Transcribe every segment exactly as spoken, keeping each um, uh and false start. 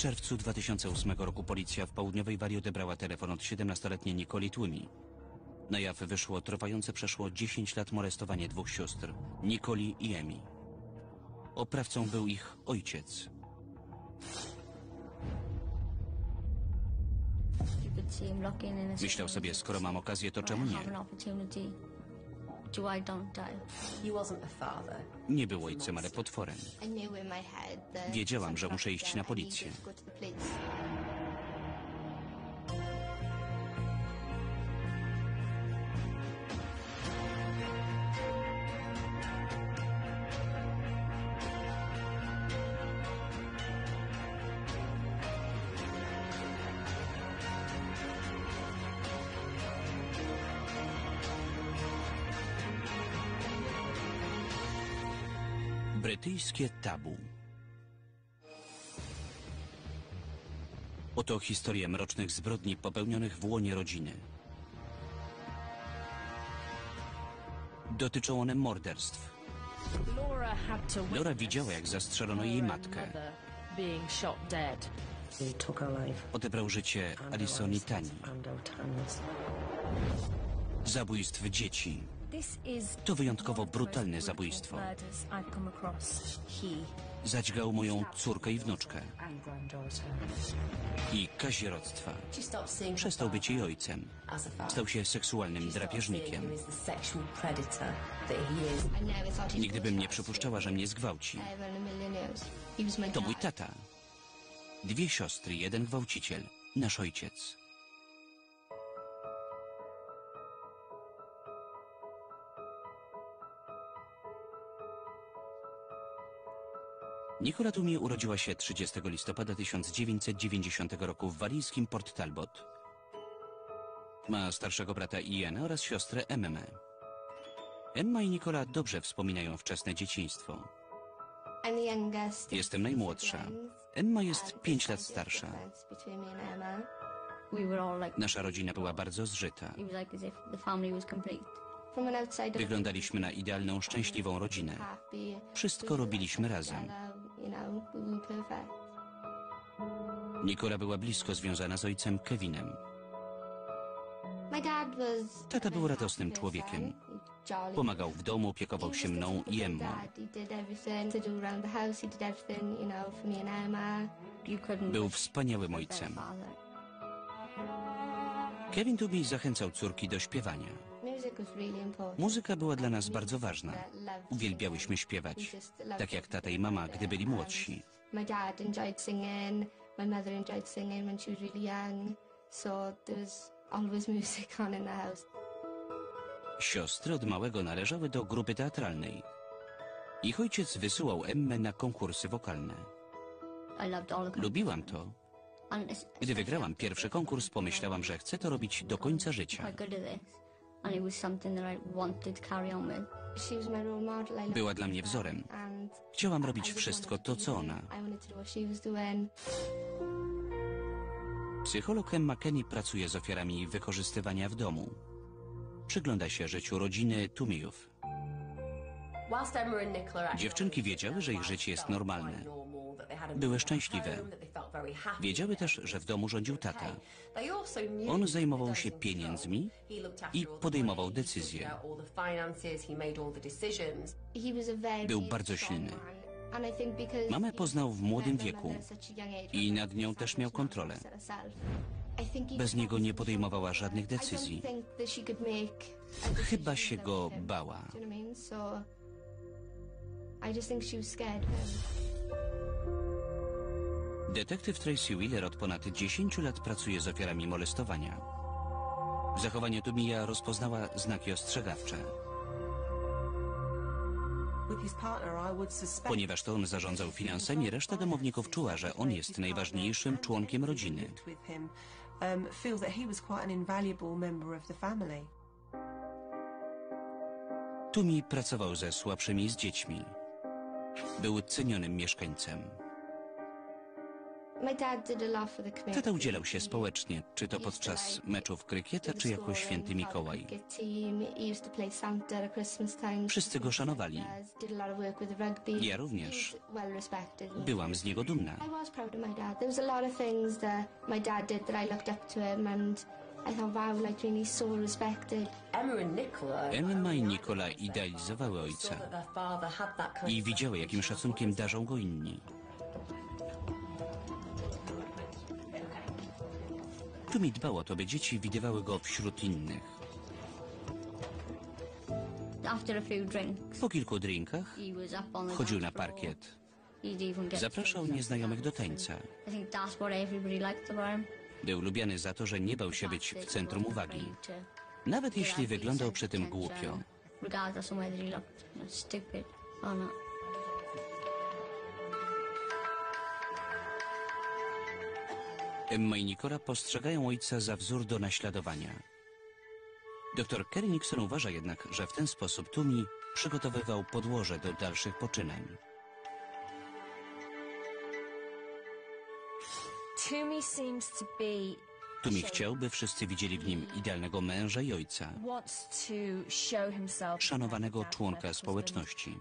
czerwcu dwa tysiące ósmego roku policja w południowej Walii odebrała telefon od siedemnastoletniej Nicoli Twomey. Na jaw wyszło trwające przeszło dziesięć lat molestowanie dwóch sióstr, Nicoli i Emi. Oprawcą był ich ojciec. Myślał sobie, skoro mam okazję, to czemu nie? Nie był ojcem, ale potworem. Wiedziałam, że muszę iść na policję. Brytyjskie tabu. Oto historia mrocznych zbrodni popełnionych w łonie rodziny. Dotyczą one morderstw. Laura widziała, jak zastrzelono jej matkę. Odebrał życie Alison i Tani. Zabójstw dzieci. To wyjątkowo brutalne zabójstwo. Zadźgał moją córkę i wnuczkę. I kazirodztwa. Przestał być jej ojcem. Stał się seksualnym drapieżnikiem. Nigdy bym nie przypuszczała, że mnie zgwałci. To mój tata. Dwie siostry, jeden gwałciciel. Nasz ojciec. Nicola Twomey urodziła się trzydziestego listopada tysiąc dziewięćset dziewięćdziesiątego roku w walijskim Port Talbot. Ma starszego brata Iana oraz siostrę Emmę. Emma i Nicola dobrze wspominają wczesne dzieciństwo. Jestem najmłodsza. Emma jest pięć lat starsza. Nasza rodzina była bardzo zżyta. Wyglądaliśmy na idealną, szczęśliwą rodzinę. Wszystko robiliśmy razem. Nicola była blisko związana z ojcem Kevinem. Tata był radosnym człowiekiem. Pomagał w domu, opiekował się mną i Emmą. Był wspaniałym ojcem. Kevin Twomey zachęcał córki do śpiewania. Muzyka była dla nas bardzo ważna. Uwielbiałyśmy śpiewać, tak jak tata i mama, gdy byli młodsi. Siostry od małego należały do grupy teatralnej. Ich ojciec wysyłał Emmę na konkursy wokalne. Lubiłam to. Gdy wygrałam pierwszy konkurs, pomyślałam, że chcę to robić do końca życia. Była dla mnie wzorem. Chciałam robić wszystko to, co ona. Psycholog Emma Kenny pracuje z ofiarami wykorzystywania w domu. Przygląda się życiu rodziny Twomeyów. Dziewczynki wiedziały, że ich życie jest normalne. Były szczęśliwe. Wiedziały też, że w domu rządził tata. On zajmował się pieniędzmi i podejmował decyzje. Był bardzo silny. Mamę poznał w młodym wieku i nad nią też miał kontrolę. Bez niego nie podejmowała żadnych decyzji. Chyba się go bała. Detektyw Tracy Wheeler od ponad dziesięciu lat pracuje z ofiarami molestowania. W zachowaniu Twomey'a rozpoznała znaki ostrzegawcze. Ponieważ to on zarządzał finansami, reszta domowników czuła, że on jest najważniejszym członkiem rodziny. Twomey pracował ze słabszymi z dziećmi. Był cenionym mieszkańcem. Tata udzielał się społecznie, czy to podczas meczów krykieta, czy jako święty Mikołaj. Wszyscy go szanowali. Ja również. Byłam z niego dumna. Emma i Nicola idealizowały ojca i widziały, jakim szacunkiem darzą go inni. Tumi dbał o to, by dzieci widywały go wśród innych. Po kilku drinkach wchodził na parkiet. Zapraszał nieznajomych do tańca. Był lubiany za to, że nie bał się być w centrum uwagi, nawet jeśli wyglądał przy tym głupio. Emma i Nicola postrzegają ojca za wzór do naśladowania. Doktor Kerry Nixon uważa jednak, że w ten sposób Tumi przygotowywał podłoże do dalszych poczynań. Tumi chciał, by wszyscy widzieli w nim idealnego męża i ojca, szanowanego członka społeczności.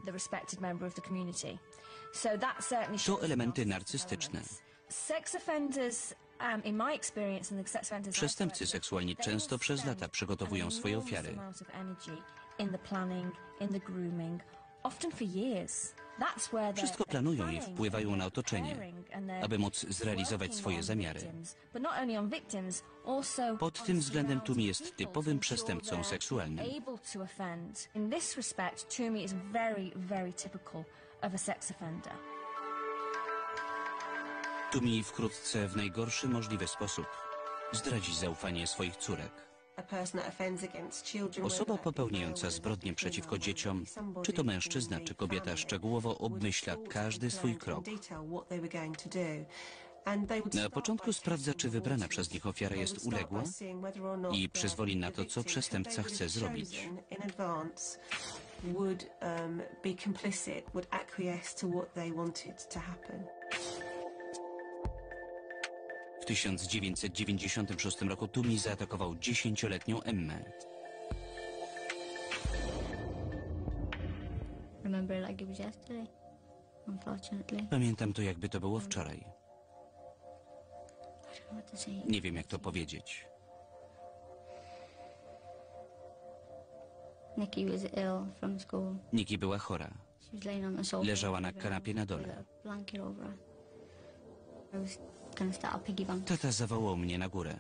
To elementy narcystyczne. Przestępcy seksualni często przez lata przygotowują swoje ofiary. Wszystko planują i wpływają na otoczenie, aby móc zrealizować swoje zamiary. Pod tym względem Tumi jest typowym przestępcą seksualnym. Tumi wkrótce w najgorszy możliwy sposób zdradzi zaufanie swoich córek. Osoba popełniająca zbrodnie przeciwko dzieciom, czy to mężczyzna, czy kobieta, szczegółowo obmyśla każdy swój krok. Na początku sprawdza, czy wybrana przez nich ofiara jest uległa i przyzwoli na to, co przestępca chce zrobić. W tysiąc dziewięćset dziewięćdziesiątym szóstym roku Tumi zaatakował dziesięcioletnią Emmę. Pamiętam to, jakby to było wczoraj. Nie wiem, jak to powiedzieć. Nikki była chora. Leżała na kanapie na dole. Tata zawołał mnie na górę.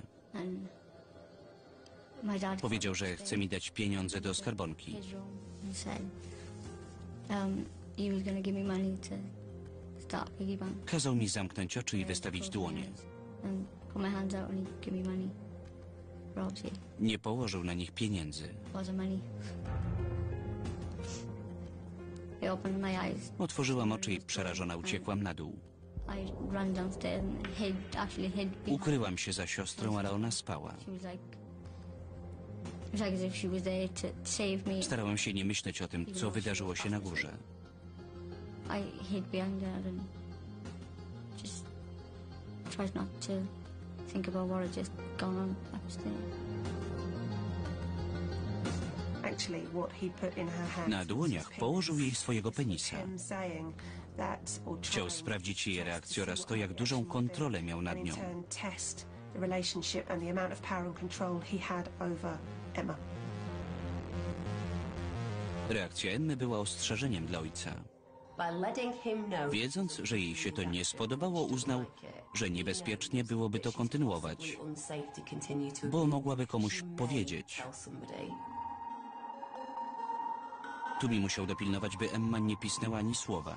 Powiedział, że chce mi dać pieniądze do skarbonki. Kazał mi zamknąć oczy i wystawić dłonie. Nie położył na nich pieniędzy. Otworzyłam oczy i przerażona uciekłam na dół. Ukryłam się za siostrą, ale ona spała. Starałam się nie myśleć o tym, co wydarzyło się na górze. Na dłoniach położył jej swojego penisa. Chciał sprawdzić jej reakcję oraz to, jak dużą kontrolę miał nad nią. Reakcja Emmy była ostrzeżeniem dla ojca. Wiedząc, że jej się to nie spodobało, uznał, że niebezpiecznie byłoby to kontynuować, bo mogłaby komuś powiedzieć. Tumi musiał dopilnować, by Emma nie pisnęła ani słowa.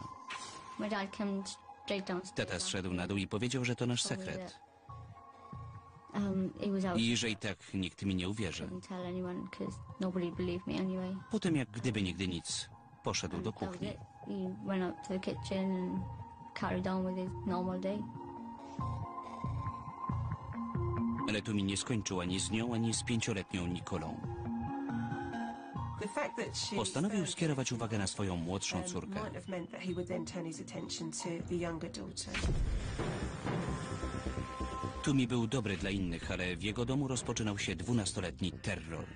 Tata zszedł na dół i powiedział, że to nasz sekret. I że i tak nikt mi nie uwierzy. Potem, jak gdyby nigdy nic, poszedł do kuchni. Ale Tumi nie skończył ani z nią, ani z pięcioletnią Nicolą. Postanowił skierować uwagę na swoją młodszą córkę. Tumi był dobry dla innych, ale w jego domu rozpoczynał się dwunastoletni terror.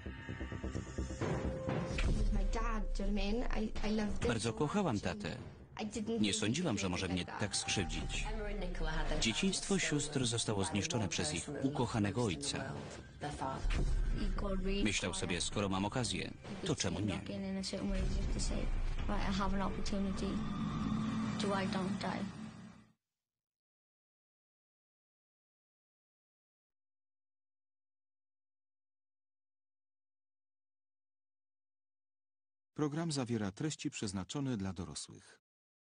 Bardzo kochałam tatę. Nie sądziłam, że może mnie tak skrzywdzić. Dzieciństwo sióstr zostało zniszczone przez ich ukochanego ojca. Myślał sobie, skoro mam okazję, to czemu nie? Program zawiera treści przeznaczone dla dorosłych.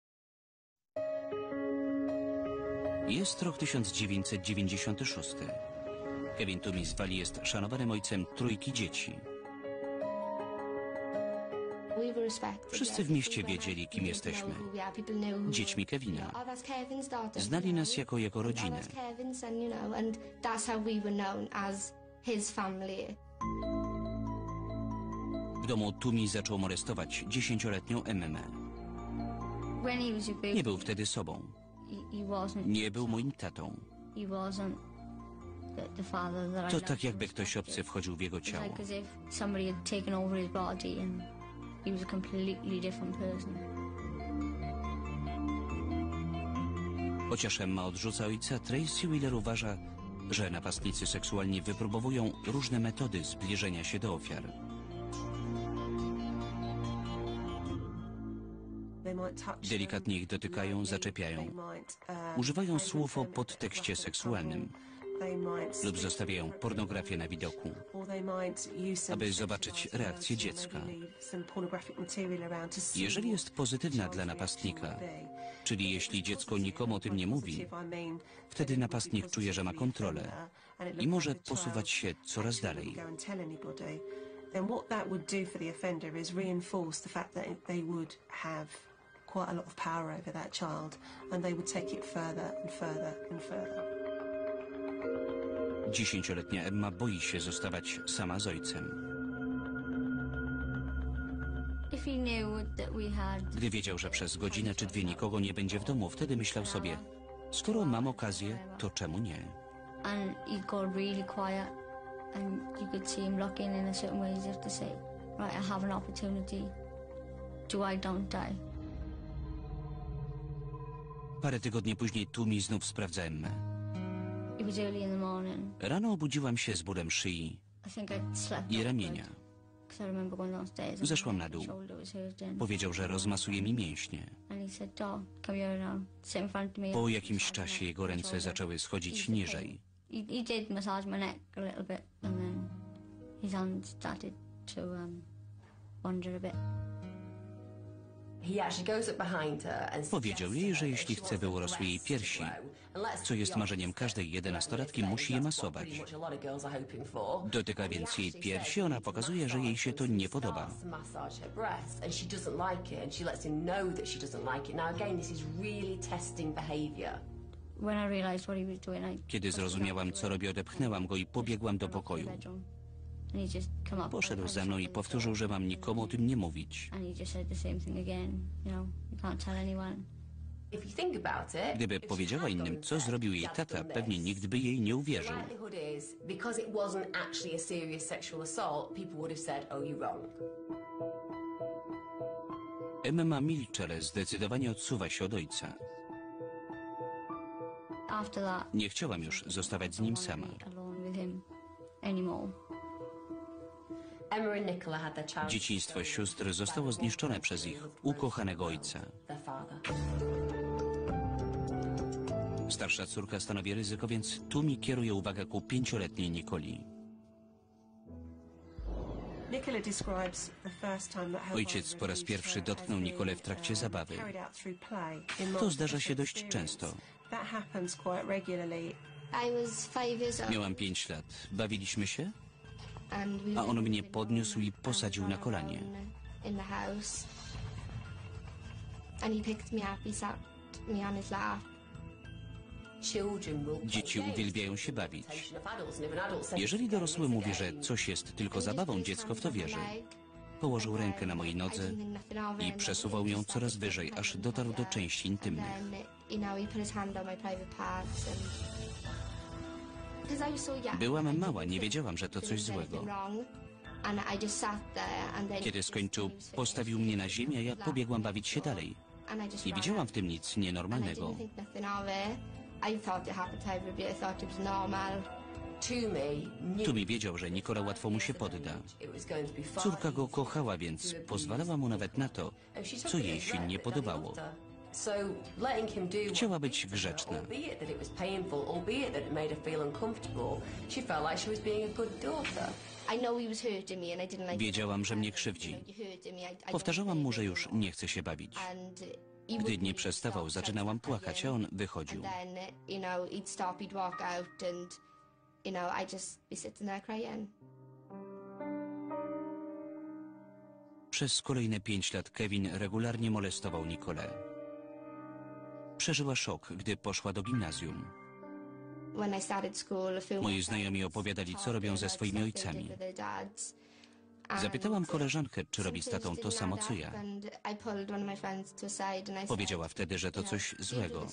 Jest rok tysiąc dziewięćset dziewięćdziesiąty szósty. Kevin Tumi z Walii jest szanowanym ojcem trójki dzieci. Wszyscy w mieście wiedzieli, kim jesteśmy. Dziećmi Kevina. Znali nas jako jego rodzinę. W domu Tumi zaczął molestować dziesięcioletnią Emmę. Nie był wtedy sobą. Nie był moim tatą. To tak, jakby ktoś obcy wchodził w jego ciało. Chociaż Emma odrzuca ojca, Tracy Wheeler uważa, że napastnicy seksualni wypróbowują różne metody zbliżenia się do ofiar. Delikatnie ich dotykają, zaczepiają. Używają słów o podtekście seksualnym lub zostawiają pornografię na widoku, aby zobaczyć reakcję dziecka. Jeżeli jest pozytywna dla napastnika, czyli jeśli dziecko nikomu o tym nie mówi, wtedy napastnik czuje, że ma kontrolę i może posuwać się coraz dalej. Quite a lot of power over that child, and they would take it further and further and further. Dziesięcioletnia Emma boi się zostawać sama z ojcem. Gdy wiedział, że przez godzinę czy dwie nikogo nie będzie w domu, wtedy myślał sobie, skoro mam okazję, to czemu nie? And he got really quiet, and you could see him looking in a certain way as if to say, right, I have an opportunity. Do I don't die? Parę tygodni później Tumi znów sprawdza Emmę. Rano obudziłam się z bólem szyi i ramienia. Zeszłam na dół. Powiedział, że rozmasuje mi mięśnie. Po jakimś czasie jego ręce zaczęły schodzić niżej. Powiedział jej, że jeśli chce, by urosły jej piersi, co jest marzeniem każdej jedenastolatki, musi je masować. Dotyka więc jej piersi, ona pokazuje, że jej się to nie podoba. Kiedy zrozumiałam, co robi, odepchnęłam go i pobiegłam do pokoju. Poszedł za mną i powtórzył, że mam nikomu o tym nie mówić. Gdyby powiedziała innym, co zrobił jej tata, pewnie nikt by jej nie uwierzył. Emma Milcher zdecydowanie odsuwa się od ojca. Nie chciałam już zostawać z nim sama. Dzieciństwo sióstr zostało zniszczone przez ich ukochanego ojca. Starsza córka stanowi ryzyko, więc Tumi kieruje uwagę ku pięcioletniej Nicoli. Ojciec po raz pierwszy dotknął Nicolę w trakcie zabawy. To zdarza się dość często. Miałam pięć lat. Bawiliśmy się? A on mnie podniósł i posadził na kolanie. Dzieci uwielbiają się bawić. Jeżeli dorosły mówi, że coś jest tylko zabawą, dziecko w to wierzy. Położył rękę na mojej nodze i przesuwał ją coraz wyżej, aż dotarł do części intymnych. Byłam mała, nie wiedziałam, że to coś złego. Kiedy skończył, postawił mnie na ziemię, a ja pobiegłam bawić się dalej. Nie widziałam w tym nic nienormalnego. Tumi wiedział, że Nicola łatwo mu się podda. Córka go kochała, więc pozwalała mu nawet na to, co jej się nie podobało. Chciała być grzeczna. Wiedziałam, że mnie krzywdzi. Powtarzałam mu, że już nie chce się bawić. Gdy nie przestawał, zaczynałam płakać, a on wychodził. Przez kolejne pięć lat Kevin regularnie molestował Nicolę. Przeżyła szok, gdy poszła do gimnazjum. Moi znajomi opowiadali, co robią ze swoimi ojcami. Zapytałam koleżankę, czy robi z tatą to samo, co ja. Powiedziała wtedy, że to coś złego.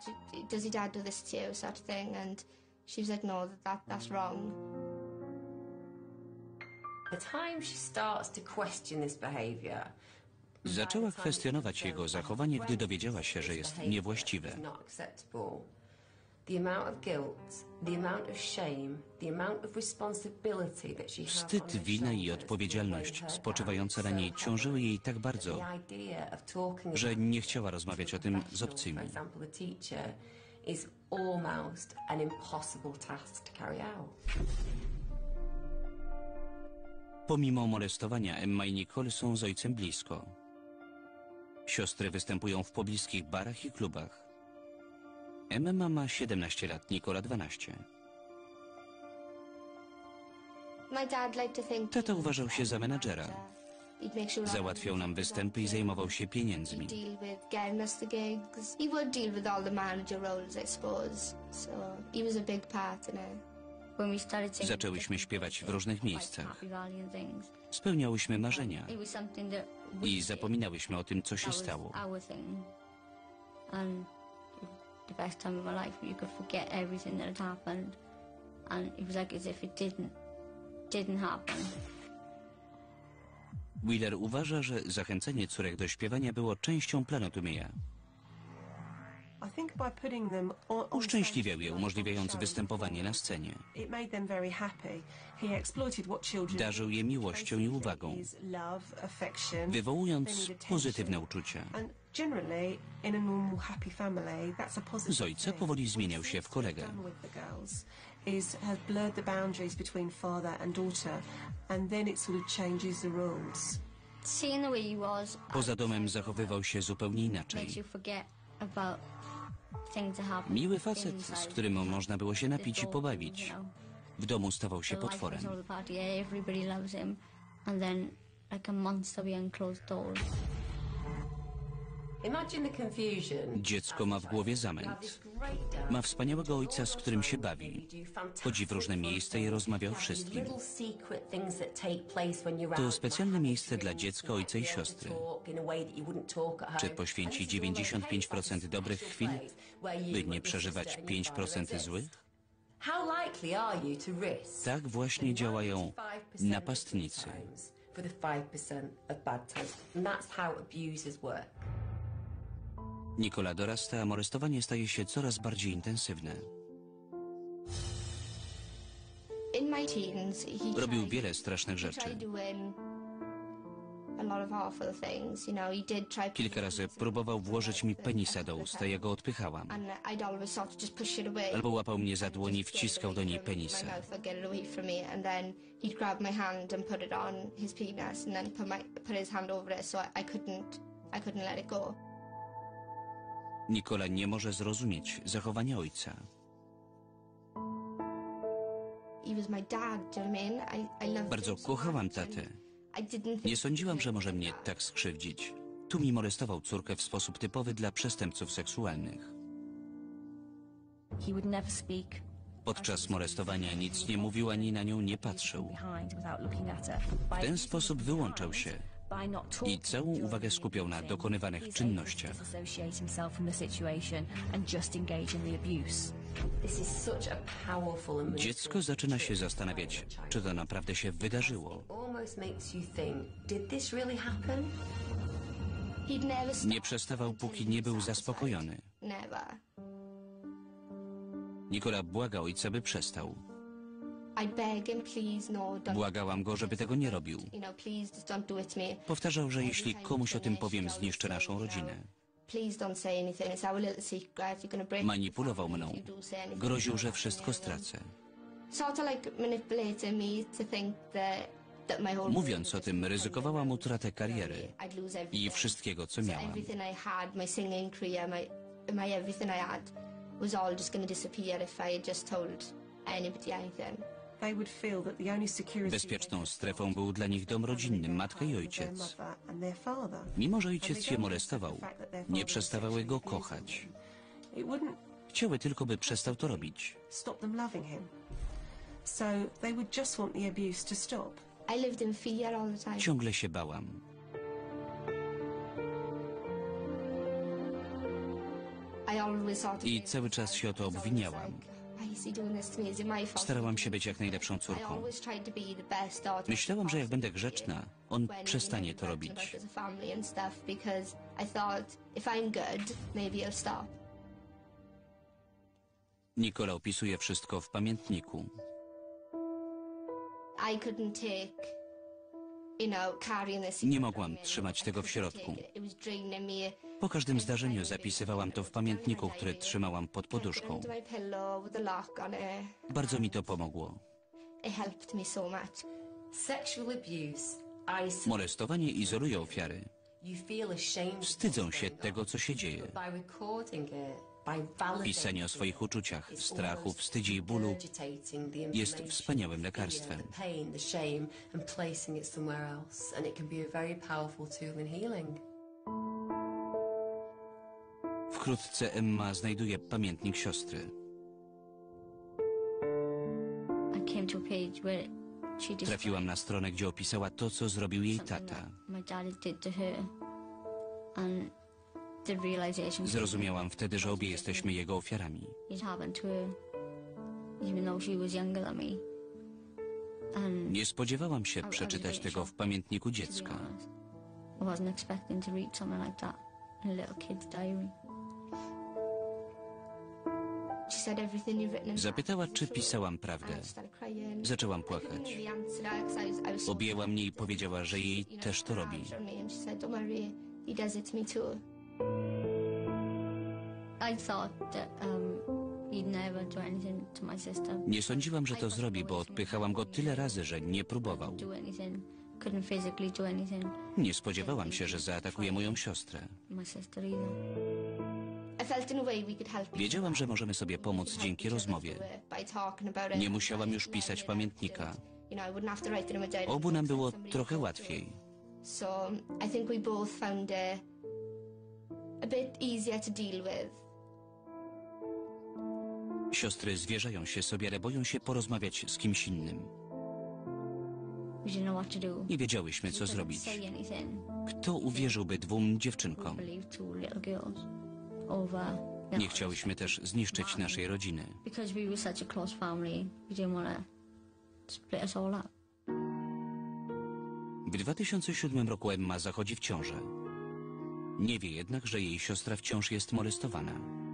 Zaczęła kwestionować jego zachowanie, gdy dowiedziała się, że jest niewłaściwe. Wstyd, wina i odpowiedzialność spoczywające na niej ciążyły jej tak bardzo, że nie chciała rozmawiać o tym z obcymi. Pomimo molestowania, Emma i Nicole są z ojcem blisko. Siostry występują w pobliskich barach i klubach. Emma ma siedemnaście lat, Nicola dwanaście. Tata uważał się za menadżera. Załatwiał nam występy i zajmował się pieniędzmi. Zaczęłyśmy śpiewać w różnych miejscach. Spełniałyśmy marzenia i zapominałyśmy o tym, co się stało. The best time of my life, you could forget everything that had happened, and it was like as if it didn't, didn't happen. Wheeler uważa, że zachęcenie córek do śpiewania było częścią planu Tumiya. Uszczęśliwiał je, umożliwiając występowanie na scenie. Darzył je miłością i uwagą, wywołując pozytywne uczucia. Z ojca powoli zmieniał się w kolegę. Poza domem zachowywał się zupełnie inaczej. Miły facet, z którym można było się napić i pobawić. W domu stawał się potworem. Dziecko ma w głowie zamęt. Ma wspaniałego ojca, z którym się bawi. Chodzi w różne miejsca i rozmawia o wszystkim. To specjalne miejsce dla dziecka, ojca i siostry. Czy poświęci dziewięćdziesiąt pięć procent dobrych chwil, by nie przeżywać pięć procent złych? Tak właśnie działają napastnicy. Nicola dorasta, a molestowanie staje się coraz bardziej intensywne. Robił wiele strasznych rzeczy. Kilka razy próbował włożyć mi penisa do ust, a ja go odpychałam. Albo łapał mnie za dłoń i wciskał do niej penisa. Nicola nie może zrozumieć zachowania ojca. Bardzo kochałam tatę. Nie sądziłam, że może mnie tak skrzywdzić. Tumi molestował córkę w sposób typowy dla przestępców seksualnych. Podczas molestowania nic nie mówił ani na nią nie patrzył. W ten sposób wyłączał się i całą uwagę skupiał na dokonywanych czynnościach. Dziecko zaczyna się zastanawiać, czy to naprawdę się wydarzyło. He'd never stop Nie przestawał, póki nie był zaspokojony. Never. Nikola błaga ojca, by przestał. I beg him, please, no, don't. Błagałam go, żeby tego nie robił. You know, please just don't do it to me. Powtarzał, że jeśli komuś o tym powiem, zniszczę naszą rodzinę. Please don't say anything. It's our little secret. You're gonna break. Manipulował the mną. family if you do say anything. Groził, że wszystko stracę. Sort of like manipulating me to think that that my whole. Mówiąc o tym, ryzykowałam utratę kariery I'd lose i everything. wszystkiego, co So miałam. everything I had, my singing career, my my everything I had, was all just gonna disappear if I had just told anybody anything. They would feel that the only security Bezpieczną strefą był dla nich dom rodzinny, matka i ojciec. Mimo że ojciec je molestował, nie przestawały go kochać. It wouldn't Chciały tylko, by przestał to robić. stop them loving him. So they would just want the abuse to stop. I lived in fear all the time. Ciągle się bałam. I always thought I cały czas się o to obwiniałam. why is he doing this to me? Is it my fault? Starałam się być jak najlepszą I córką. always tried to be the best daughter. Myślałam, że jak będę grzeczna, on przestanie to robić. As a family and stuff, because I thought if I'm good, maybe he'll stop. Nikola opisuje wszystko w pamiętniku. I couldn't take, you know, carrying this. Nie mogłam trzymać tego w środku. It was draining me. Po każdym zdarzeniu zapisywałam to w pamiętniku, który trzymałam pod poduszką. Into my pillow with a lock on it. Bardzo mi to pomogło. It helped me so much. Sexual abuse, isolates. Molestowanie izoluje ofiary. You feel ashamed. Wstydzą się tego, co się dzieje. By recording it, by validating Pisanie o swoich uczuciach, strachu, wstydzie i bólu jest wspaniałym lekarstwem. The pain, the shame, and placing it somewhere else, and it can be a very powerful tool in healing. Wkrótce Emma znajduje pamiętnik siostry. I came to a page where she Trafiłam na stronę, gdzie opisała to, co zrobił jej tata. my daddy did to her, and the realization Zrozumiałam wtedy, że obie jesteśmy jego ofiarami. it happened to her, even though she was younger than me. And Nie spodziewałam się przeczytać tego w pamiętniku to be dziecka. honest, I wasn't expecting to read something like that in a little kid's diary. She said everything you've written in Zapytała, that czy is true. pisałam And prawdę. I started crying. Zaczęłam I couldn't płakać. really answer her 'cause I was- I was so Objęła mnie i powiedziała, że jej you know, też to robi. around me, and she said, "Don't worry, he does it to me too." I thought that um, he'd never do anything to my sister. Nie sądziłam, że to zrobi, bo odpychałam go tyle razy, że nie próbował. Do anything, couldn't physically do anything. Nie spodziewałam się, że zaatakuje moją siostrę. My sister either. I felt in a way we could help each Wiedziałam, że możemy sobie pomóc dzięki rozmowie. other by talking about it. Nie musiałam już pisać pamiętnika. You know, I wouldn't have to write it in my diary. Obu nam było trochę łatwiej. So I think we both found it a bit easier to deal with. Siostry zwierzają się sobie, ale boją się porozmawiać z kimś innym. We didn't know what to do. Nie wiedziałyśmy, co We couldn't zrobić. say anything. Kto uwierzyłby dwóm dziewczynkom? Believe two little girls over. Nie chciałyśmy też zniszczyć naszej rodziny. Because we were such a close family, we didn't want to split us all up. W dwa tysiące siódmym roku Emma zachodzi w ciążę. Nie wie jednak, że jej siostra wciąż jest molestowana.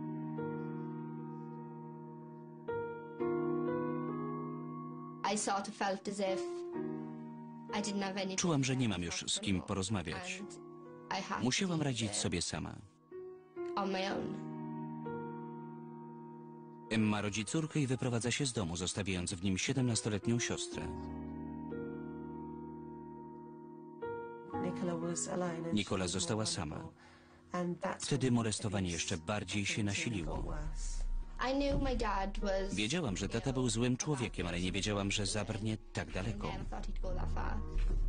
I sort of felt as if I didn't have any. Czułam, że nie mam już z kim porozmawiać. And I had to Musiałam deal radzić with it sobie sama. on my own. Emma rodzi córkę i wyprowadza się z domu, zostawiając w nim siedemnastoletnią siostrę. Nicola was alone and Nikola she was została more sama. vulnerable. And that's Wtedy when molestowanie the jeszcze abuse bardziej się nasiliło. got worse. I knew my dad was. Wiedziałam, że tata był złym człowiekiem, ale nie wiedziałam, że zabrnie tak daleko. Never thought he'd go that far.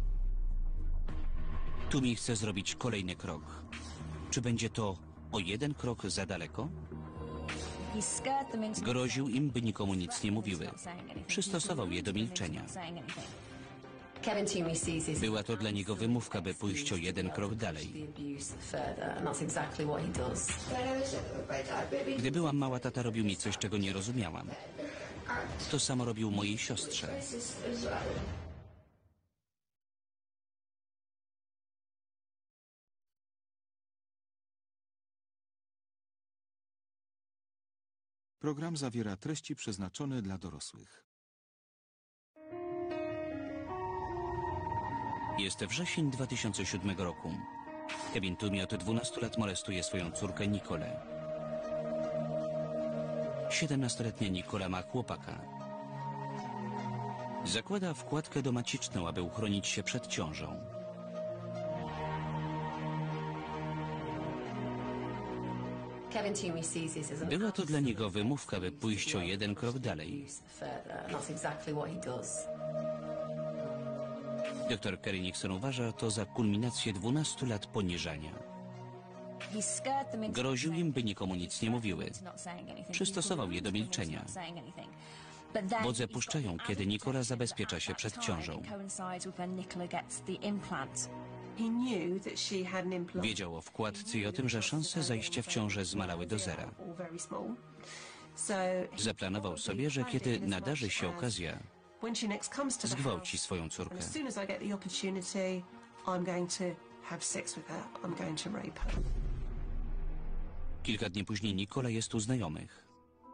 Tumi chce zrobić kolejny krok. Czy będzie to o jeden krok za daleko? He scared them into Groził im, by nikomu nic nie mówiły. Przystosował je do milczenia. saying anything. Kevin Toomey sees this Była to dla niego wymówka, by pójść o jeden krok dalej. the abuse further, and that's exactly what he does. Gdy byłam mała, tata robił mi coś, czego nie rozumiałam. To samo robił mojej siostrze. Program zawiera treści przeznaczone dla dorosłych. Jest wrzesień dwa tysiące siódmego roku. Kevin Toomey od dwunastu lat molestuje swoją córkę Nicolę. siedemnastoletnia Nicola ma chłopaka. Zakłada wkładkę domaciczną, aby uchronić się przed ciążą. Kevin Toomey sees this as an Była to dla niego wymówka, by pójść o jeden krok dalej. abuse further, and that's exactly what he does. Doktor Kerry Nixon uważa to za kulminację dwunastu lat poniżania. He scared them into Groził im, by nikomu nic nie mówiły. not saying anything. Przystosował je do milczenia. Not saying anything. But then Wodze he's got puszczają, the kiedy added Nicola tension zabezpiecza that się at przed that time ciążą. it coincides with when Nicola gets the implant. He knew that she had an implant. Wiedział o wkładce i o tym, że szanse zajścia w ciążę zmalały do zera. All very small. So he Zaplanował sobie, że kiedy nadarzy się okazja, when she next comes to the zgwałci house, swoją and córkę. as soon as I get the opportunity, I'm going to have sex with her. I'm going to rape her. Kilka dni później Nicola jest u znajomych.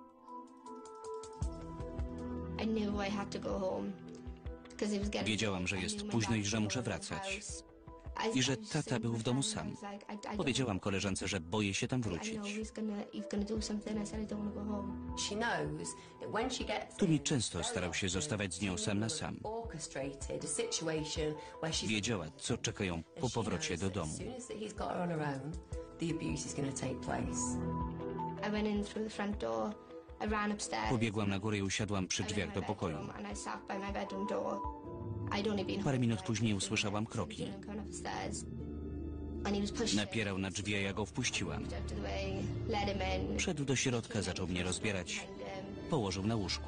I knew I had to go home. 'Cause it was getting Wiedziałam, że late. I jest knew my późno dad i że was muszę over the wracać. house. I- I I że was tata saying był to w my domu friend, sam. I was like, I- I don't- Powiedziałam koleżance, że boję się tam I know wrócić. he's gonna, he's gonna do something. I said I don't want to go home. She knows that when she gets Toomey in, często very starał się often zostawać z nią sam na sam. orchestrated a situation where she's Wiedziała, co czeka ją po powrocie do domu. As soon as that he's got her on her own, the abuse is going to take place. I went in through the front door. I ran upstairs. Pobiegłam na górę i usiadłam przy I went in drzwiach my do pokoju. bedroom and I sat by my bedroom door. I'd only been Parę home minut for like później fifteen usłyszałam minutes. He kroki. didn't come upstairs. And he was pushing Napierał na drzwi, a ja go wpuściłam. out of the way, let him in. Wszedł do środka, zaczął mnie rozbierać. Behind him. Położył na łóżku.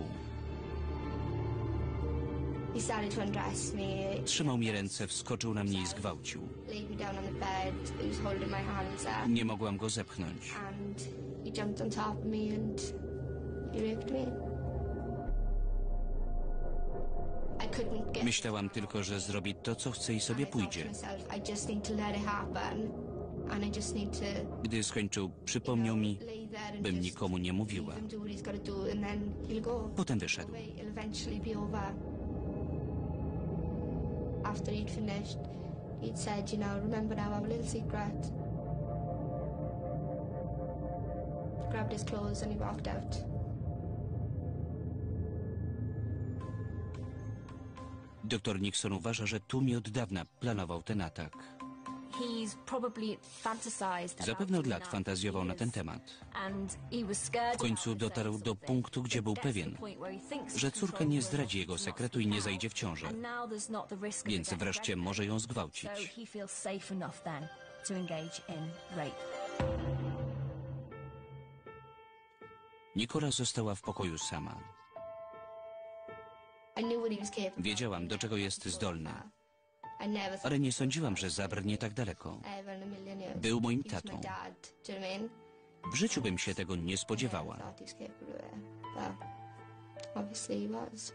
He started to undress me. Trzymał mi ręce, wskoczył na mnie i zgwałcił. Laid me down on the bed. He was holding my hands up. Nie mogłam go zepchnąć. And he jumped on top of me and he raped me. I couldn't get Myślałam tylko, że zrobi to, co chce i sobie I thought to pójdzie. myself, I just need to let it happen. And I just need to Gdy skończył, przypomniał mi, lay there and bym just nikomu nie mówiła. leave him do what he's got to do and then he'll go. Potem wyszedł. Away, it'll eventually be over. After he'd finished, he'd said, you know, remember now, I have a little secret. Grabbed his clothes and he walked out. Doktor Nixon uważa, że Toomey od dawna planował ten atak. He's probably fantasized about Zapewne od it lat enough fantazjował na years. ten temat. And he was scared W końcu about the dotarł same do sort of punktu, thing. gdzie był It gets to the pewien, point where he thinks że he's córka control nie over zdradzi it, jego he's sekretu lost i nie it zajdzie w now. ciążę. And now there's not the risk of Więc getting wreszcie pregnant. może ją So zgwałcić. he feels safe enough then to engage in rape. Nicola została w pokoju sama. I knew what he was capable of. Wiedziałam, do czego jest zdolny, I never thought ale nie sądziłam, że zabrnie tak daleko. ever in a million years. Był moim He was my tatą. dad, do you know what I mean? W życiu bym się tego nie spodziewała. I thought he was capable of it, but obviously he was.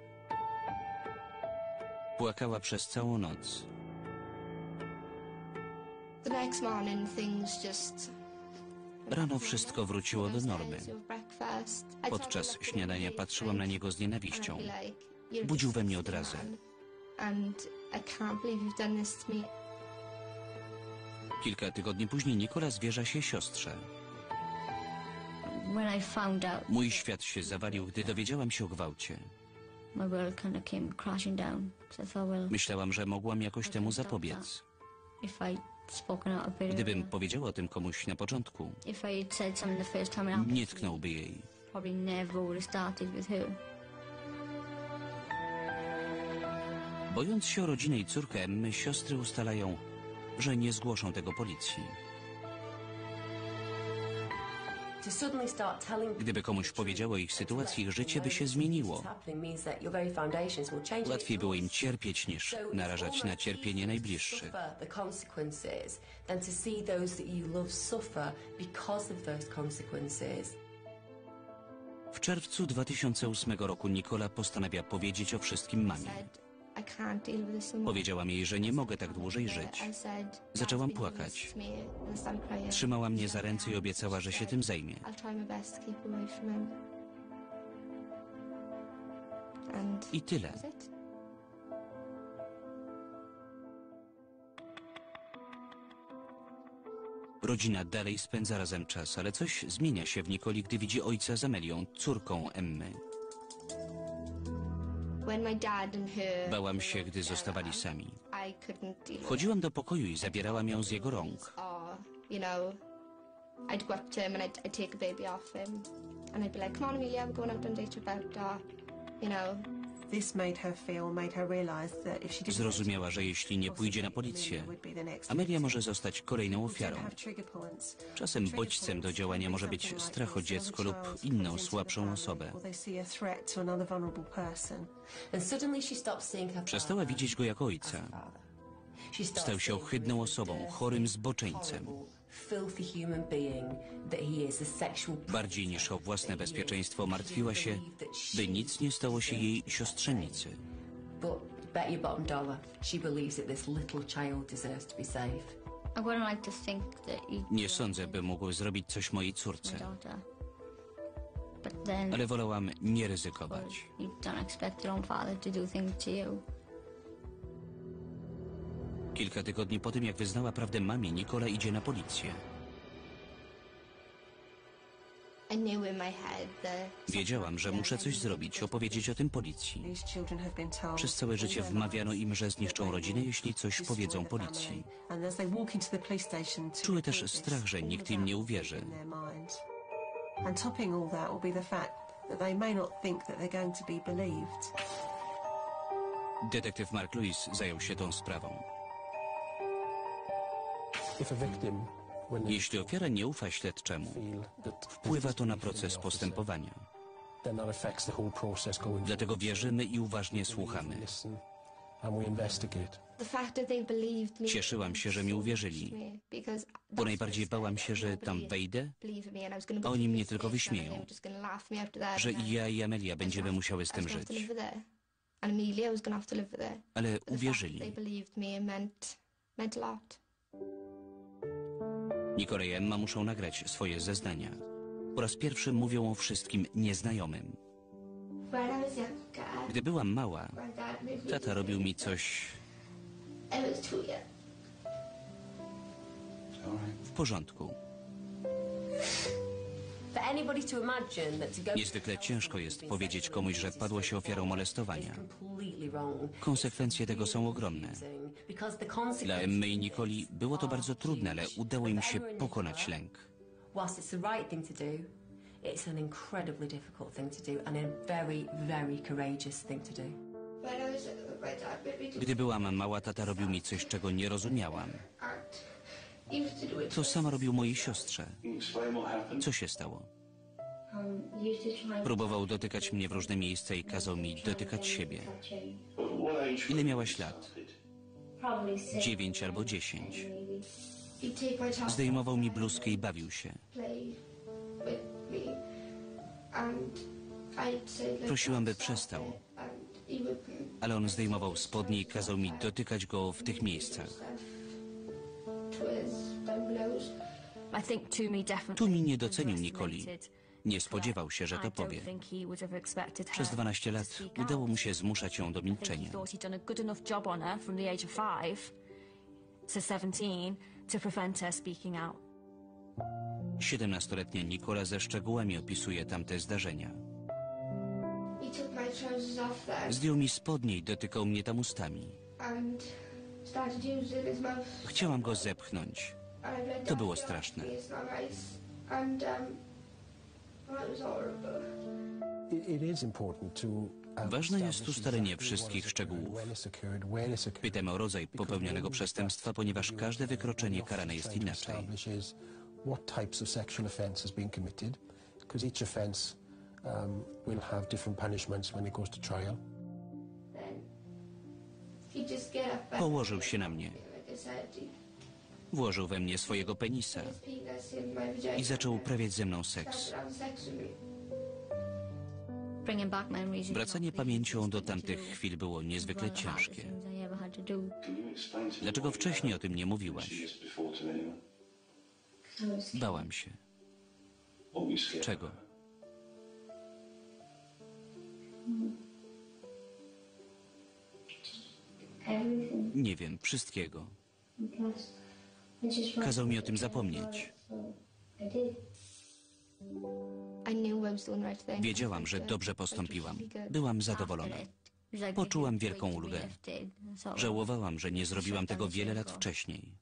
Płakała przez całą noc. The next morning things just... Rano wszystko wróciło do normy. Podczas śniadania patrzyłam na niego z nienawiścią. Budził we mnie odrazę. And I can't believe you've done this to me. Kilka tygodni później Nicola zwierza się siostrze. When I found out, Mój świat się zawalił, gdy dowiedziałam się o gwałcie. my world kind of came crashing down. So I thought, well, Myślałam, że mogłam jakoś temu zapobiec. if I'd spoken out a bit Gdybym earlier, powiedziała o tym komuś na początku, if I'd said something the first time it happened, nie tknąłby jej. probably never would have started with her. Bojąc się o rodzinę i córkę Emmy, siostry ustalają, że nie zgłoszą tego policji. To suddenly start telling Gdyby komuś powiedział o ich sytuacji, ich życie by się zmieniło. Łatwiej było im cierpieć niż narażać na cierpienie najbliższych. The consequences than to see those that you love suffer because of those consequences. W czerwcu dwa tysiące ósmego roku Nicola postanawia powiedzieć o wszystkim mamie. I can't deal with this anymore. Powiedziałam jej, że nie mogę tak dłużej żyć. I said, Zaczęłam "Dad's been płakać. nice to me," and I started crying. Trzymała mnie za ręce i obiecała, że się tym zajmie. I'll try my best to keep away from him. And I tyle. that's it. Rodzina dalej spędza razem czas, ale coś zmienia się w Nicoli, gdy widzi ojca z Amelią, córką Emmy. When my dad and her Bałam się, gdy zostawali sami. I couldn't deal with Wchodziłam do pokoju i zabierałam ją z jego rąk. or, you know, I'd go up to him and I'd, I'd take a baby off him. And I'd be like, come on, Amelia, we're going out on a date without, uh, you know. This made her feel, made her realise that if she didn't Zrozumiała, że jeśli nie pójdzie na policję, Amelia może zostać kolejną ofiarą. Czasem bodźcem do działania może być strach o dziecko lub inną słabszą osobę. And suddenly she stopped seeing her Przestała father widzieć go jako as ojca. a father. She started Stał się seeing him ohydną as a osobą, dirty, chorym zboczeńcem. horrible, filthy human being that he is, a sexual Bardziej predator niż o własne that he is. bezpieczeństwo She martwiła się, believed that she by nic nie stało się jej siostrzenicy. But bet your bottom dollar, she believes that this little child deserves to be saved. I wouldn't like to think that you Nie sądzę, by mógł zrobić coś mojej my córce, daughter. But then ale wolałam nie ryzykować. you don't expect your own father to do things to you. Kilka tygodni po tym, jak wyznała prawdę mamie, Nicola idzie na policję. I knew in my head that Wiedziałam, że muszę coś zrobić, opowiedzieć o tym policji. Przez całe życie wmawiano im, że zniszczą rodzinę, jeśli coś powiedzą policji. Czuły też strach, że nikt im nie uwierzy. And topping all that will be the fact that they may not think that they're going to be believed. Detektyw Mark Lewis zajął się tą sprawą. If a victim, when they Jeśli ofiara nie ufa śledczemu, feel that wpływa to na proces postępowania. then that affects the whole process going Dlatego wierzymy i uważnie słuchamy. listen and we investigate. the fact that they believed me. Cieszyłam się, że mi uwierzyli, Because bo najbardziej bałam się, że tam wejdę, a oni mnie tylko wyśmieją, że i ja i Amelia będziemy musiały z tym żyć. Ale uwierzyli. Nicola i Emma muszą nagrać swoje zeznania. Po raz pierwszy mówią o wszystkim nieznajomym. Gdy byłam mała, tata robił mi coś w porządku. For anybody to imagine that to go Niezwykle ciężko jest powiedzieć komuś, że padło się ofiarą molestowania. completely wrong. Konsekwencje tego są ogromne. Because the Dla consequences, Emmy i Nicoli było to bardzo trudne, ale udało im się pokonać lęk. whilst it's the right thing to do, it's an incredibly difficult thing to do and a very, very courageous thing to do. Gdy byłam mała, tata robił mi coś, czego nie rozumiałam. To samo robił mojej siostrze. Co się stało? Próbował dotykać mnie w różne miejsca i kazał mi dotykać siebie. Ile miałaś lat? Dziewięć albo dziesięć. Zdejmował mi bluzkę i bawił się. Prosiłam, by przestał, ale on zdejmował spodnie i kazał mi dotykać go w tych miejscach. I think Toomey definitely Toomey nie docenił Nicoli. underestimated Nie spodziewał się, że I to don't powie. think he would have expected her Przez dwanaście to lat speak udało out. mu się zmuszać ją do I think he milczenia. thought he'd done a good enough job on her from the age of five to seventeen to prevent her speaking out. Siedemnastoletnia Nicola ze szczegółami opisuje tamte zdarzenia. Zdjął mi spodnie i dotykał mnie tam ustami. Chciałam go zepchnąć. To było straszne. It, it is important to uh, Ważne jest establish ustalenie exactly wszystkich what has szczegółów. occurred, when it's occurred, when it's occurred. Pytam o rodzaj popełnionego przestępstwa, ponieważ każde wykroczenie karane jest inaczej. Establishes what types of sexual offence has been committed, because each offence um, will have different punishments when it goes to trial. Położył się na mnie. Włożył we mnie swojego penisa i zaczął uprawiać ze mną seks. Wracanie pamięcią do tamtych chwil było niezwykle ciężkie. Dlaczego wcześniej o tym nie mówiłaś? Bałam się. Czego? Nie wiem, wszystkiego. Kazał mi o tym zapomnieć. Wiedziałam, że dobrze postąpiłam. Byłam zadowolona. Poczułam wielką ulgę. Żałowałam, że nie zrobiłam tego wiele lat wcześniej.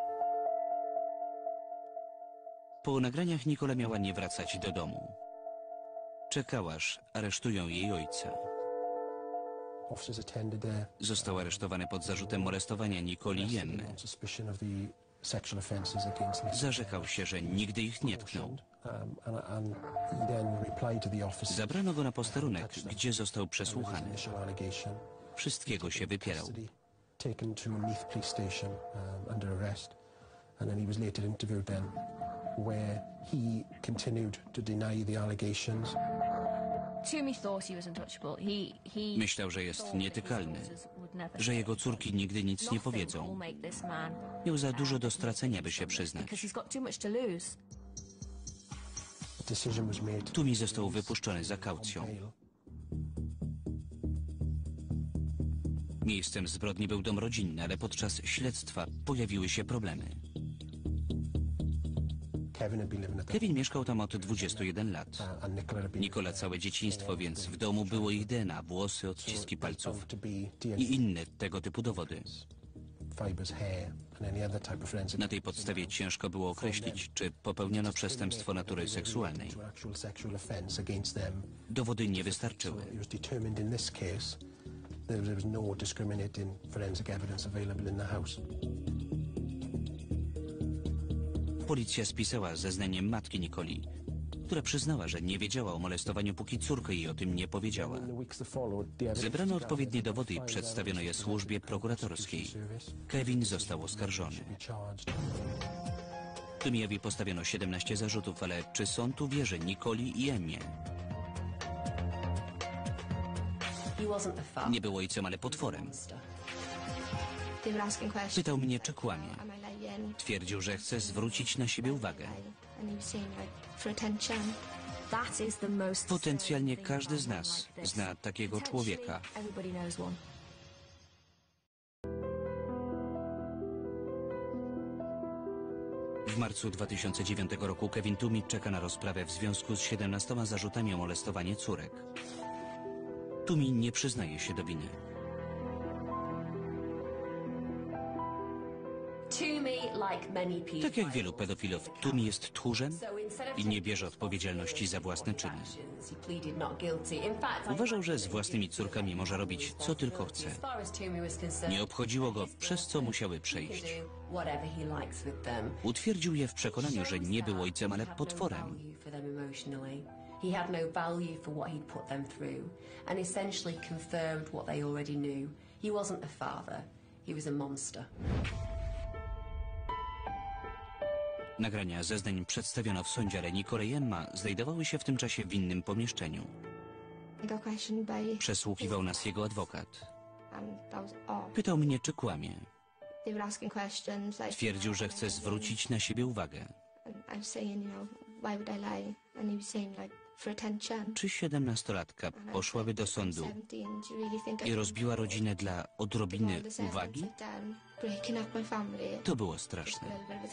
Po nagraniach Nicole miała nie wracać do domu. Czekała, aż aresztują jej ojca. Został aresztowany pod zarzutem molestowania Nicole i Emmy. Zarzekał się, że nigdy ich nie tknął. Zabrano go na posterunek, gdzie został przesłuchany. Wszystkiego się wypierał. Myślał, że jest nietykalny, że jego córki nigdy nic nie powiedzą. Miał za dużo do stracenia, by się przyznać. Toomey został wypuszczony za kaucją. Miejscem zbrodni był dom rodzinny, ale podczas śledztwa pojawiły się problemy. Kevin mieszkał tam od dwudziestu jeden lat. Nicole całe dzieciństwo, więc w domu było ich D N A, włosy, odciski palców i inne tego typu dowody. Na tej podstawie ciężko było określić, czy popełniono przestępstwo natury seksualnej. Dowody nie wystarczyły. Policja spisała zeznanie matki Nicole, która przyznała, że nie wiedziała o molestowaniu, póki córka jej o tym nie powiedziała. Zebrano odpowiednie dowody i przedstawiono je służbie prokuratorskiej. Kevin został oskarżony. Toomeyowi postawiono siedemnaście zarzutów, ale czy sąd uwierzy Nicole i Emmie? Nie był ojcem, ale potworem. Pytał mnie, czy kłamie. Twierdził, że chce zwrócić na siebie uwagę. Potencjalnie każdy z nas zna takiego człowieka. W marcu dwa tysiące dziewiątego roku Kevin Toomey czeka na rozprawę w związku z siedemnastoma zarzutami o molestowanie córek. Toomey nie przyznaje się do winy. Tak jak wielu pedofilów, Toomey jest tchórzem i nie bierze odpowiedzialności za własne czyny. Uważał, że z własnymi córkami może robić, co tylko chce. Nie obchodziło go, przez co musiały przejść. Utwierdził je w przekonaniu, że nie był ojcem, ale potworem. He had no value for what he'd put them through, and essentially confirmed what they already knew. He wasn't a father, he was a monster. Nagrania zeznań przedstawiono w sądzie, ale Nicole i Emma znajdowały się w tym czasie w innym pomieszczeniu. Przesłuchiwał nas jego adwokat. Pytał mnie, czy kłamie. Twierdził, że chce zwrócić na siebie uwagę. Czy siedemnastolatka poszłaby do sądu i rozbiła rodzinę dla odrobiny uwagi? To było straszne.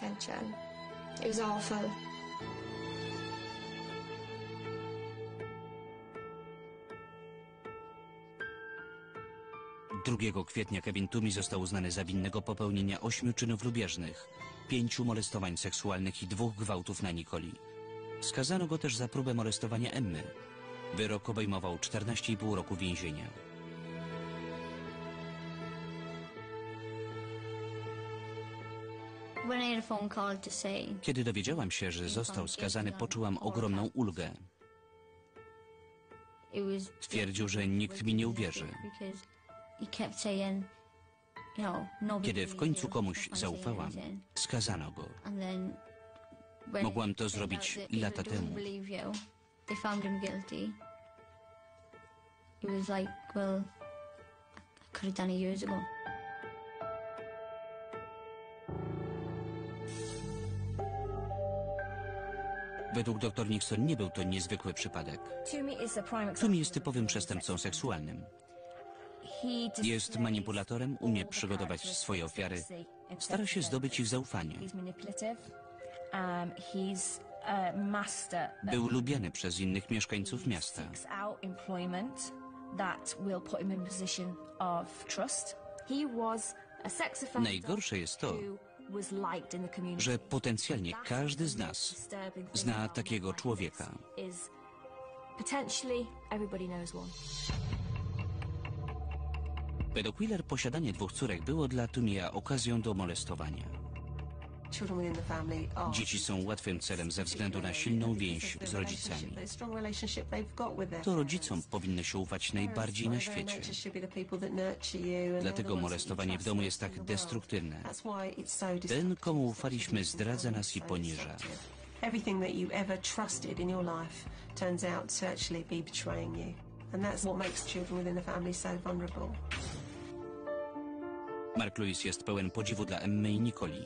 drugiego kwietnia Kevin Toomey został uznany za winnego popełnienia ośmiu czynów lubieżnych, pięciu molestowań seksualnych i dwóch gwałtów na Nicole. Skazano go też za próbę molestowania Emmy. Wyrok obejmował czternaście i pół roku więzienia. When I had a phone call to say Kiedy dowiedziałam się, że został skazany, poczułam ogromną ulgę. it was Twierdził, że nikt mi nie uwierzy. because he kept saying, you know, nobody Kiedy w believes końcu you, komuś nobody zaufałam, believes you. skazano go. And then when Mogłam to it turned zrobić out that lata people don't temu. believe you, they found him guilty. It was like, well, I could have done it years ago. Według dr Nixon nie był to niezwykły przypadek. Toomey is a prime example Toomey jest of typowym a przestępcą sex seksualnym. He Jest displays manipulatorem, umie all the przygotować swoje ofiary, characteristics that we see in stara się sex zdobyć ich offenders. zaufanie. He's manipulative. Um, he's a master. Był lubiany przez innych mieszkańców miasta. Seeks out employment that will put him in a position of trust. He was a sex offender. Najgorsze jest to, who was liked in the community. że potencjalnie That's każdy z the nas most disturbing thing zna about takiego men like człowieka. this is potentially everybody knows one. Według Wheeler posiadanie dwóch córek było dla Toomeya okazją do molestowania. Children within the family are Dzieci są łatwym celem ze względu na silną więź z rodzicami. To rodzicom powinno się ufać najbardziej na świecie. Dlatego molestowanie w domu jest tak destruktywne. Ten, komu ufaliśmy, zdradza nas i poniża. Everything that you ever trusted in your life turns out to actually be betraying you. And that's what makes children within the family so vulnerable. Mark Lewis jest pełen podziwu dla Emmy i Nicoli.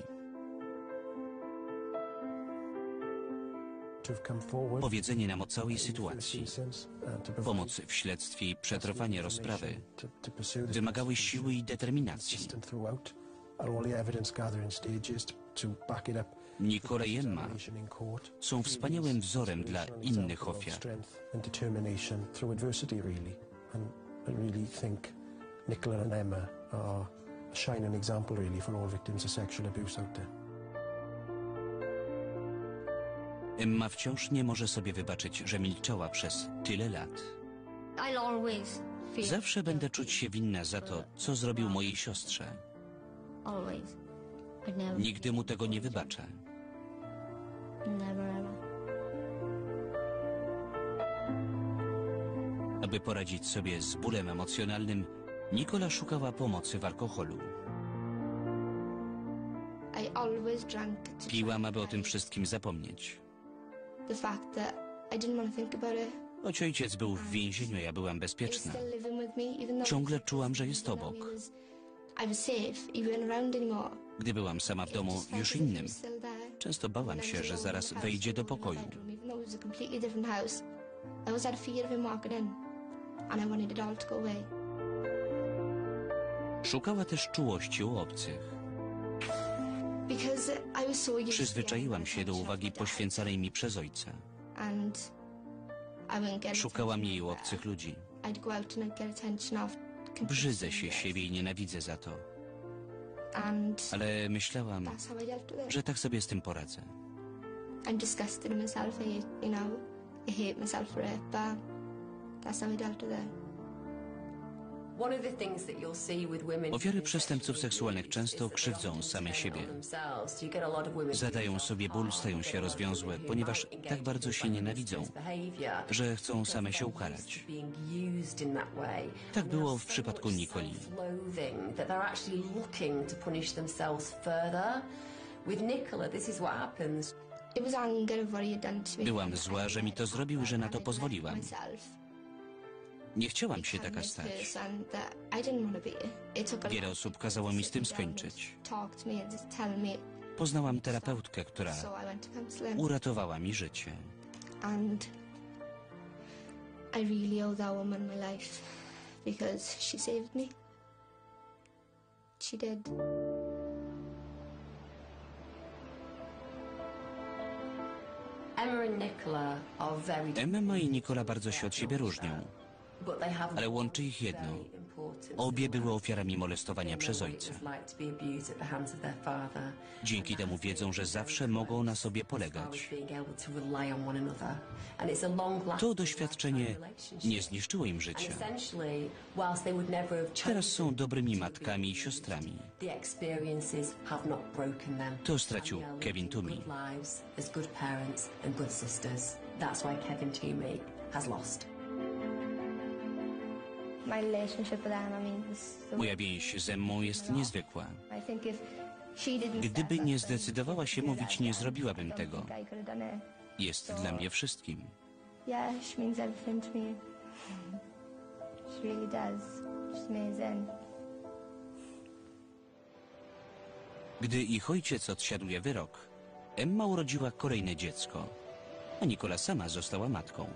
To have come forward, Powiedzenie nam o całej sytuacji, since, uh, to provide pomoc w śledztwie i przetrwanie rozprawy to, to pursue this wymagały siły i determinacji. consistent throughout at all the evidence gathering stages to, to back it up. Nicola i Emma In court, są wspaniałym wzorem dla innych ofiar. strength and determination through adversity, really. And I really think Nicola and Emma are a shining example, really, for all victims of sexual abuse out there. Emma wciąż nie może sobie wybaczyć, że milczała przez tyle lat. I'll always feel Zawsze będę czuć się winna za to, co zrobił mojej siostrze. always. I'd never, Nigdy mu tego nie wybaczę. never ever. Aby poradzić sobie z bólem emocjonalnym, Nicola szukała pomocy w alkoholu. I always drank to Piłam, aby o tym wszystkim zapomnieć. the fact that I didn't want to think about it. Choć ojciec był w więzieniu, ja byłam He was bezpieczna. still living with me, even though Ciągle czułam, że jest obok. he was, I was safe. He wasn't around anymore. Gdy byłam sama w domu, It just felt już as if he innym. was still there. Często bałam się, że zaraz wejdzie do pokoju. Even though it was a completely different house, I always had a fear of him walking in, and I wanted it all to go away. Szukała też czułości u obcych. Because I was so used to Przyzwyczaiłam się do the uwagi attention of my dad, poświęcanej mi przez ojca. and I wouldn't get Szukałam attention jej u from obcych ludzi. I'd go out and I'd get attention of complete Brzydzę się strangers. siebie i nienawidzę za to. And Ale myślałam, that's how I dealt with it. że tak sobie z tym poradzę. I'm disgusted in myself. I, you know, I hate myself for it, but that's how I dealt with it. One of the things that you'll see with women Ofiary who've been przestępstw sexually seksualnych abused często is that they krzywdzą often same turn siebie. on themselves. You get a lot of women who Zadają sobie ból, stają się rozwiązłe, ponieważ tak bardzo się nienawidzą, że chcą same się ukarać. Tak było w przypadku Nicoli. That they're actually looking to punish themselves further. With Nicola, this is what happens. It was anger of what he had done to me. Byłam zła, że mi to zrobił, że na to pozwoliłam. Nie chciałam się taka stać. Wiele osób kazało mi z tym skończyć. Poznałam terapeutkę, która uratowała mi życie. And I really owe that woman my life because she saved me. She did. Emma and Nicola are very Emma i Nicola bardzo się od siebie różnią, but they have ale łączy ich jedno. very important Obie były ofiarami molestowania przez ojca. Dzięki temu wiedzą, że zawsze mogą na sobie polegać. To doświadczenie nie zniszczyło im życia. Teraz są dobrymi matkami i siostrami. To stracił Kevin Toomey. My relationship with them, I mean, is the Moja więź z Emmą jest niezwykła. I think if she didn't Gdyby step nie up zdecydowała się and do mówić, that, nie I zrobiłabym don't tego. think I could have done it. Jest dla mnie wszystkim. Yeah, she means everything to me. She really does. She's amazing. Gdy ich ojciec odsiaduje wyrok, Emma urodziła kolejne dziecko, a Nicola sama została matką.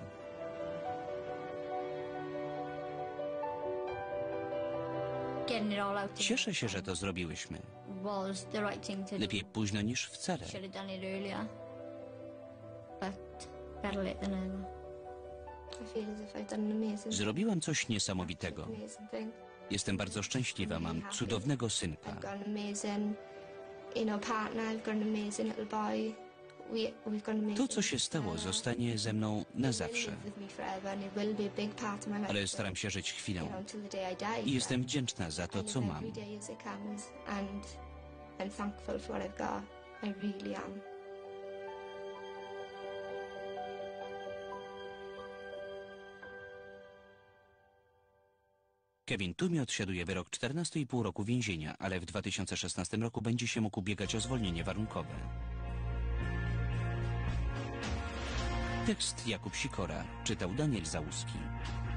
Getting it all out there Cieszę się, że to zrobiłyśmy. was the right thing to do. Lepiej późno niż wcale. Should have done it earlier. But better late than never. I feel as if I've done an amazing, Zrobiłam coś niesamowitego. amazing thing. Jestem bardzo szczęśliwa, mam cudownego synka. I've got an amazing, you know, partner. I've got an amazing little boy. We, we've got an amazing To, co się stało, zostanie ze mną na zawsze. It will live with me forever and it will be a big part of my life. Ale staram się żyć You chwilą know, until the day I die. i jestem wdzięczna za to, I live co mam. every day as it comes, and I'm thankful for what I've got. I really am. Kevin Toomey odsiaduje wyrok czternaście i pół roku więzienia, ale w dwa tysiące szesnastym roku będzie się mógł ubiegać o zwolnienie warunkowe. Tekst Jakub Sikora, czytał Daniel Załuski.